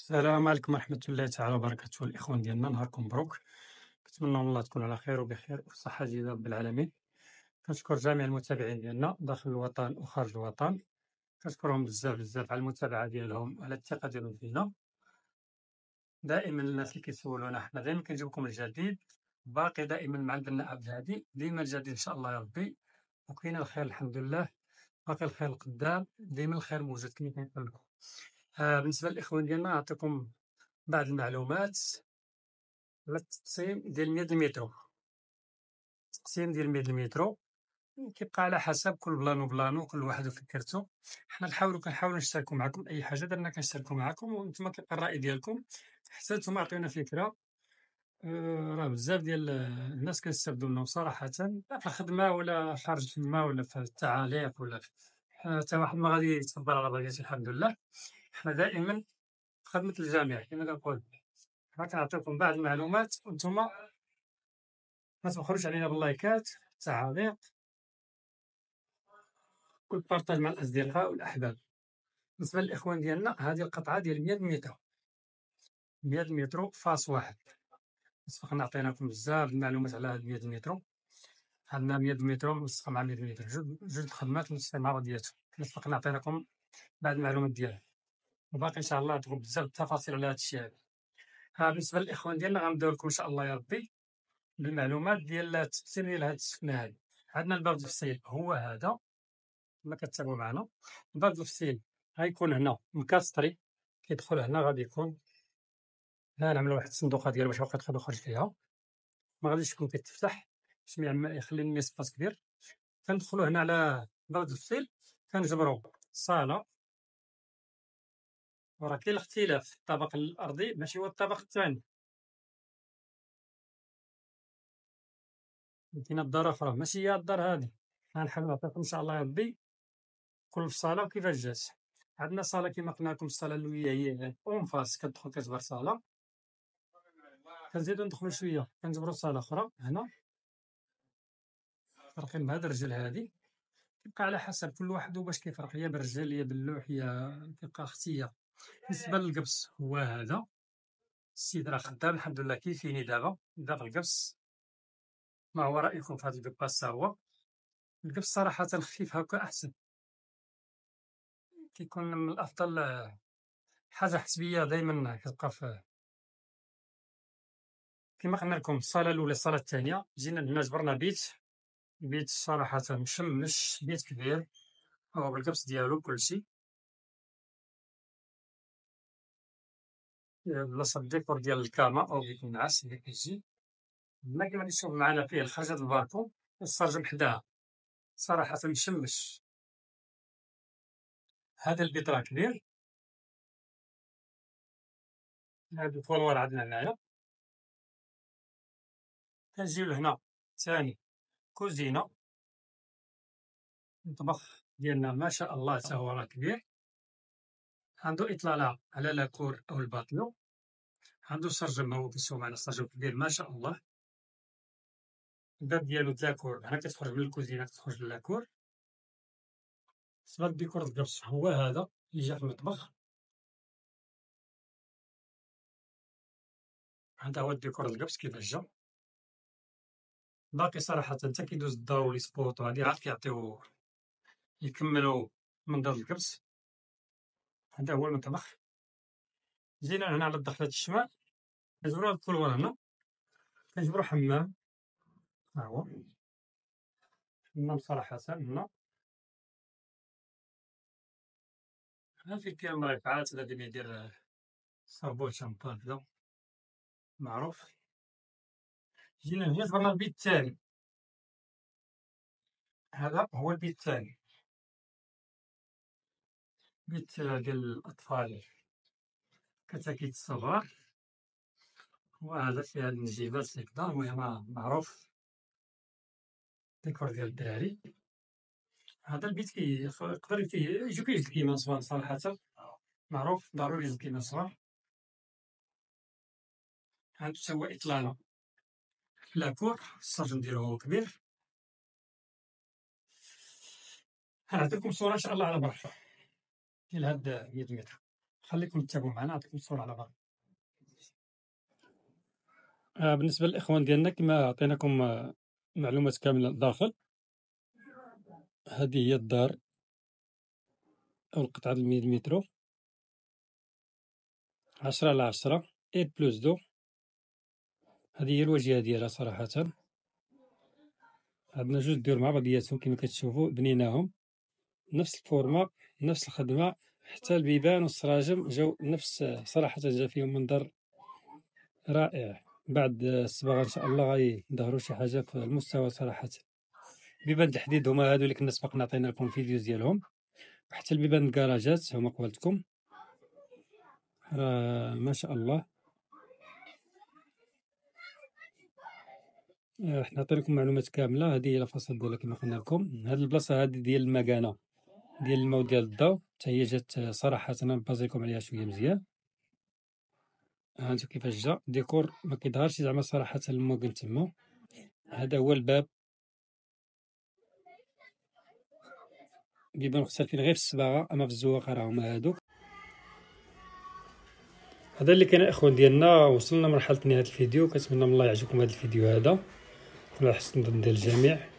السلام عليكم ورحمة الله تعالى وبركاته الإخوان ديالنا، نهاركم مبروك. كنتمنى من الله تكونوا على خير وبخير وفي صحة جيدة رب العالمين. كنشكر جميع المتابعين ديالنا داخل الوطن وخارج الوطن، كنشكرهم بزاف بزاف على المتابعة ديالهم وعلى الثقة ديالهم فينا. دائما الناس اللي كيسولونا حنا دائما كنجيب لكم الجديد، باقي دائما مع عندنا عبد الهادي، ديما الجديد إن شاء الله يا ربي، وكاين الخير الحمد لله، باقي الخير القدام، ديما الخير موجود كما كنقول لكم. بالنسبة للإخوان ديالنا نعطيكم بعض المعلومات على التقسيم ديال 100 المترو. التقسيم ديال 100 المترو كيبقى على حسب كل بلان وبلانو، كل واحد وفكرتو. حنا كنحاولوا نشاركوا معكم اي حاجه درنا كنشاركوا معكم، وانتم كيبقى الراي ديالكم حتى نتوما عطيونا فكره. راه بزاف ديال الناس كنستافدوا منهم صراحه، لا في الخدمه ولا خارج الخدمه ولا في التعاليق ولا في حتى واحد ما غادي يتكبر على بلاصتو. الحمد لله حنا دائما في خدمه الجميع كما كنقول. حنا كنعطيكم بعض المعلومات وانتم ما تبخلوش علينا باللايكات، التعاليق والبارطاج مع الأصدقاء والأحباب. بالنسبة للإخوان ديالنا، هذه القطعة ديال 100 مترو، 100 مترو فاس واحد. سبق عطيناكم بزاف المعلومات على هاد 100 مترو. عندنا 100 مترو ملصقة مع 100 متر، جوج خدمات ملصقين مع بعضياتهم. سبق عطيناكم بعض المعلومات ديالها، وباقي إن شاء الله تكون بزاف التفاصيل على هاد الشيء هذا. بالنسبة للإخوان ديالنا غنبداو لكم إن شاء الله يا ربي بالمعلومات ديال التفسير ديال هاد السكنة هادي. عندنا الباب التفصيل هو هذا كما كتابعوا معنا. الباب التفصيل غيكون هنا مكاستري، كيدخل هنا غادي يكون هنا نعملو واحد الصندوقة ديالو باش يبقى يدخل ويخرج فيها، ما غاديش يكون كيتفتح باش يخلي لنا سباس كبير. كندخلو هنا على باب التفصيل، كنجبرو صالة، وراه كاين الاختلاف في الطابق الأرضي ماشي هو الطابق الثاني، كاينة الدار أخرى ماشي هي الدار هادي. غنحاول نعطيكم إن شاء الله يا ربي كل صالة وكيفاش جات. عندنا صالة كيما قلنا لكم، الصالة الأولوية هي أون فاس، كتدخل كتجبر صالة، كنزيدو ندخلو شوية كنجبرو صالة أخرى هنا فرقين بهاد الرجل هادي. كيبقى على حسب كل واحد باش كيفرق، يا بالرجل يا باللوح يا كيبقى اختيار. بالنسبة للقبس هو هذا، السيد راه خدام الحمد لله كيفيني دابا القبس. ما هو رأيكم في هاد القباس؟ هو القبس صراحة خفيف هكا أحسن، كيكون من الأفضل. حاجة حسبية دايما كتبقى في كيما قلنا لكم. الصالة الأولى الصالة الثانية جينا هنا جبرنا بيت صراحة مشمش، بيت كبير هو بالقبس ديالو كلشي، بلاصة الديكور ديال الكاما أو بيت النعاس اللي كيجي هنا كما تشوف معنا. فيه الخرجة د البالكون والسرجم حداها، صراحة مشمش. هذا البيت راه كبير. هاد الكولوار عندنا هنايا، كنجيو لهنا ثاني كوزينة، المطبخ ديالنا ما شاء الله تا هو راه كبير، عندو إطلالة على لاكور أو الباتيو، عندو سرجم هو كتشوفو معنا سرجم كبير ما شاء الله. الباب ديالو د لاكور، هنا كتخرج من الكوزينة كتخرج للاكور. بالنسبة لديكور القرص هو هذا اللي جا في المطبخ، هذا هو الديكور القبس كيفاش جا. باقي صراحة حتى كيدوز الضو ولي سبوط وهادي عاد كيعطيو يكملو منظر القبس. هذا هو المطبخ. جينا هنا على الدخلة الشمال، كنجبرو هاد الكولوار هنا، كنجبرو حمام. ها هو حمام صراحة هنا، ها فيه كاين مريفعات، هذا اللي يدير صابون شامبان هذا معروف. جينا هنا جبرنا البيت الثاني، هذا هو البيت الثاني، بيت ديال الأطفال، كتاكيت الصغار. وهذا فيه هاد النجيبات هكدا، المهم معروف ديكور ديال الدراري. هذا البيت يقدر يجيو كيجلد كيما صغار صراحة، معروف ضروري يجلد كيما صغار. عندو تا هو إطلالة لاكور، السرجم ديالو هو كبير. غنعطيكم صورة إن شاء الله على برا ديال هاد 100 متر. خليكم تتابعوا معنا. نعطيكم الصورة على بعض. بالنسبة للإخوان ديالنا كما عطيناكم معلومات كاملة داخل. هذه هي الدار أو القطعة د 100 مترو، 10/10 إيد بلوس دو. هذه هي الواجهة ديالها صراحة. عندنا جوج ديور مع بعضياتهم كما كتشوفوا، بنيناهم نفس الفورما نفس الخدمة، حتى البيبان والسراجم جاو نفس. صراحة جا فيهم منظر رائع. بعد الصباغة إن شاء الله غيظهروا شي حاجة في المستوى صراحة. بيبان الحديد هما هادو اللي كنا سبق عطينا لكم الفيديوز ديالهم، وحتى البيبان الكراجات هما قبلتكم. ما شاء الله. حنا عطيناكم معلومات كاملة. هذه هي الفاصل ديالها كما قلنا لكم. هاد البلاصة هادي ديال المكانة ديال الماء وديال الضوء حتى هي جات صراحة. أنا نبازيكم عليها شوية مزيان. هانتو كيفاش جا ديكور ما كيظهرش زعما صراحة الموكن تما. هذا هو الباب، بيبان مختلفين غير في الصباغة، أما في الزواقة راه هما هادوك. هذا اللي كان الاخوان ديالنا. وصلنا مرحلة نهاية الفيديو. كنتمنى من الله يعجبكم هذا الفيديو هذا، على حسن الظن ديال الجميع.